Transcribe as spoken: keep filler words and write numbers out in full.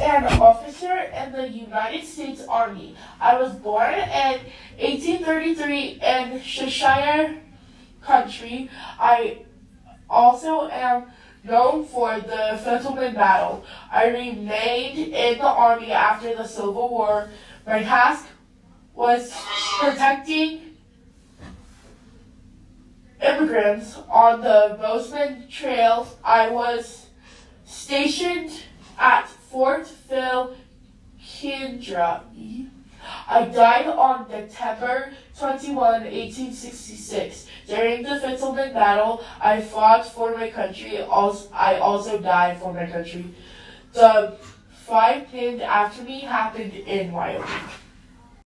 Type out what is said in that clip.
an officer in the United States Army. I was born in eighteen thirty-three in Cheshire country. I also am known for the Fetterman battle. I remained in the Army after the Civil War. My task was protecting immigrants on the Bozeman Trail. I was stationed at Fort Phil, Kentucky. I died on September twenty-first, eighteen sixty-six. During the Fetterman battle, I fought for my country. Also, I also died for my country. The fight named after me happened in Wyoming.